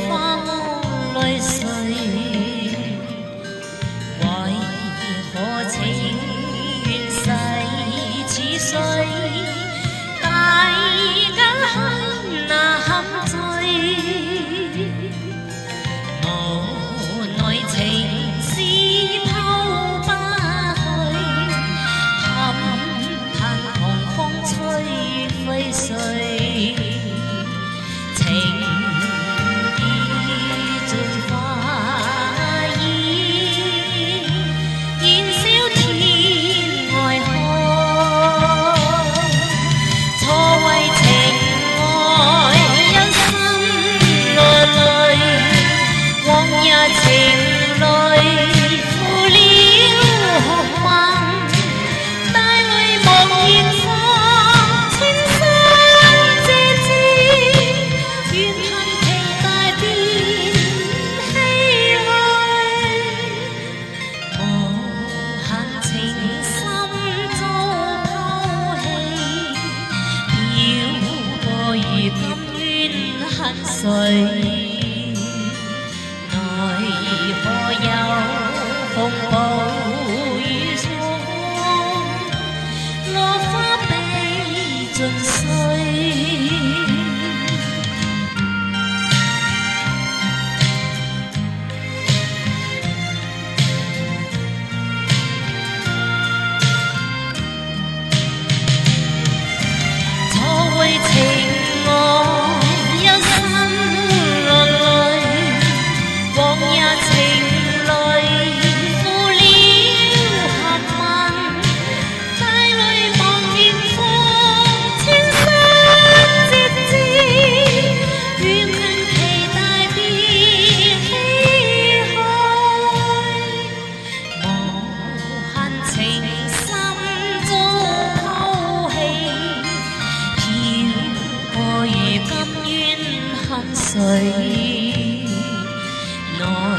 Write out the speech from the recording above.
花无泪水，为何情愿逝似水？大家很那堪醉，无奈情丝抛不去，堪叹狂风吹飞碎。 情意盡化煙，燃燒天外海。錯為情愛，一生內淚，往日情淚負了學問，帶淚茫然放千山謝之。 怨恨期待變唏噓，無限情深遭拋棄，飄過如今怨恨誰？奈何有風暴雨霜，落花被盡碎。 為情愛一生落淚，往日情淚負了學問，帶淚茫然放千山折枝，怨恨期待變唏噓，無限情深遭拋棄。 如今怨恨誰？奈